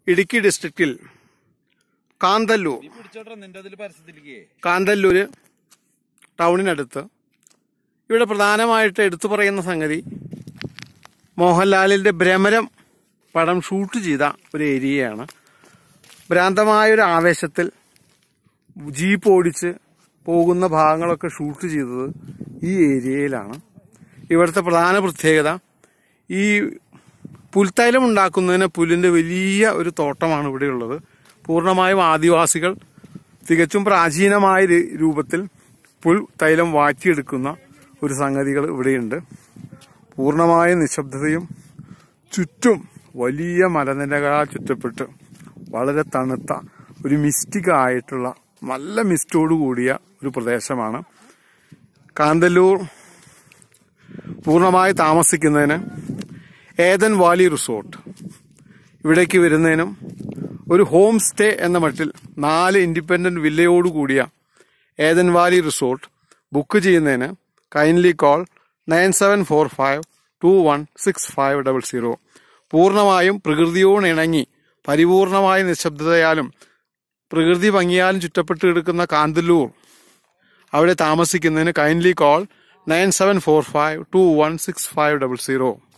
ഇടുക്കി ഡിസ്ട്രിക്റ്റിൽ കാന്തല്ലൂര് ടൗണിനടുത്ത് ഇവിടെ പ്രധാനമായിട്ട് എടുത്തു പറയുന്ന സംഗതി മോഹൻലാലിന്റെ ഭ്രമരം പടം ഷൂട്ട് ചെയ്ത ഒരു ഏരിയയാണ്. ഭ്രാന്തമായൊരു ആവേശത്തിൽ ജീപ്പ് ഓടിച്ച് പോകുന്ന ഭാഗങ്ങളൊക്കെ ഷൂട്ട് ചെയ്തത് ഈ ഏരിയയിലാണ്. ഇവിടുത്തെ പ്രധാന പ്രത്യേകത ഈ പുൽത്തൈലം ഉണ്ടാക്കുന്നതിന് പുല്ലിന്റെ വലിയ ഒരു തോട്ടമാണ് ഇവിടെയുള്ളത്. പൂർണ്ണമായും ആദിവാസികൾ തികച്ചും പ്രാചീനമായ രൂപത്തിൽ പുൽ തൈലം വാറ്റിയെടുക്കുന്ന ഒരു സംഗതികൾ ഇവിടെയുണ്ട്. പൂർണ്ണമായ നിശബ്ദതയും ചുറ്റും വലിയ മലനിരകളാൽ ചുറ്റപ്പെട്ട് വളരെ തണുത്ത ഒരു മിസ്റ്റിക് ആയിട്ടുള്ള നല്ല മിസ്റ്റോട് കൂടിയ ഒരു പ്രദേശമാണ്. കാന്തല്ലൂർ പൂർണ്ണമായി താമസിക്കുന്നതിന് ഏതൻ വാലി റിസോർട്ട് ഇവിടേക്ക് വരുന്നതിനും ഒരു ഹോം സ്റ്റേ എന്ന മട്ടിൽ 4 ഇൻഡിപെൻഡന്റ് വില്ലയോട് കൂടിയ ഏതൻ വാലി റിസോർട്ട് ബുക്ക് ചെയ്യുന്നതിന് കൈൻഡ്ലി കോൾ 9745216500. പൂർണ്ണമായും പ്രകൃതിയോടിണങ്ങി പരിപൂർണമായ നിശബ്ദതയാലും പ്രകൃതി ഭംഗിയാലും ചുറ്റപ്പെട്ട് കിടക്കുന്ന കാന്തല്ലൂർ അവിടെ താമസിക്കുന്നതിന് കൈൻഡ്ലി കോൾ 9745216500.